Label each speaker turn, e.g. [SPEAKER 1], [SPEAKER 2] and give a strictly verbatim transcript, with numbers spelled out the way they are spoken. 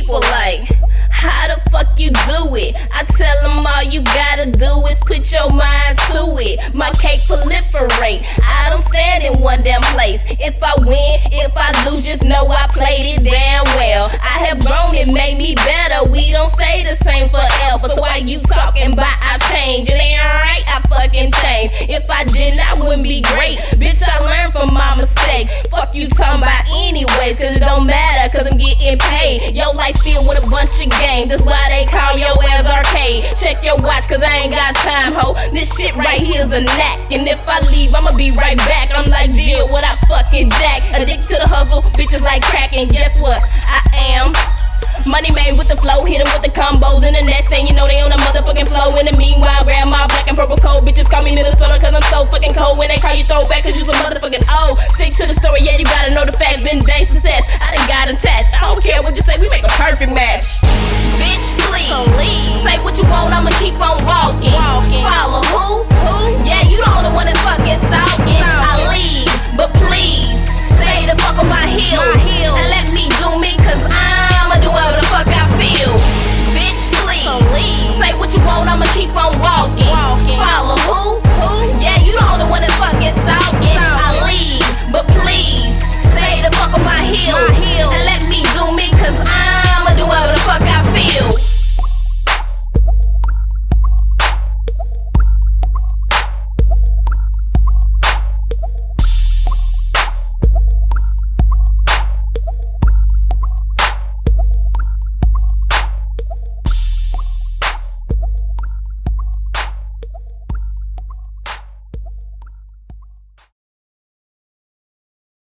[SPEAKER 1] people like, how the fuck you do it? I tell them all you gotta do is put your mind to it. My cake proliferate, I don't stand in one damn place. If I win, if I lose, just know I played it damn well. I have grown, it made me better. We don't stay the same forever. So why you talking about I change? It ain't right, I fucking change. If I didn't, I wouldn't be great. Bitch, I learned from my mistake. Fuck you talking about anyways, cause it don't matter, cause I'm getting paid. Your life filled with a bunch of games, that's why they call your ass arcade. Check your watch, cause I ain't got time, ho. This shit right here's a knack, and if I leave, I'ma be right back. I'm like Jill, what I fucking jack. Addicted to the hustle, bitches like crack, and guess what? I am money made with the flow, hit 'em with the combos, and the next thing you know they on the motherfucking flow. In the meanwhile, grab my black and purple coat. Bitches call me Minnesota cause I'm so fucking cold. When they call you throwback cause you some motherfucking old. Stick to the story, yeah, you gotta know the facts. Been day success, I done got attached. I don't care what you say, we make a perfect match.